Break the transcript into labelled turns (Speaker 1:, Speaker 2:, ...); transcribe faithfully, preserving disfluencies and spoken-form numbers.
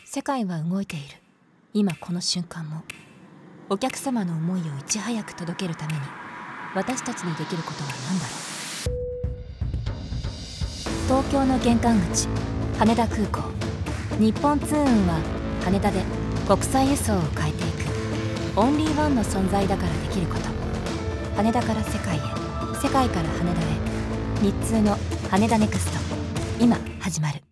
Speaker 1: 世界は動いている。今この瞬間もお客様の思いをいち早く届けるために私たちにできることは何だろう。東京の玄関口、羽田空港。日本通運は羽田で国際輸送を変えていくオンリーワンの存在だからできること。羽田から世界へ、世界から羽田へ。日通の羽田ネクスト、今始まる。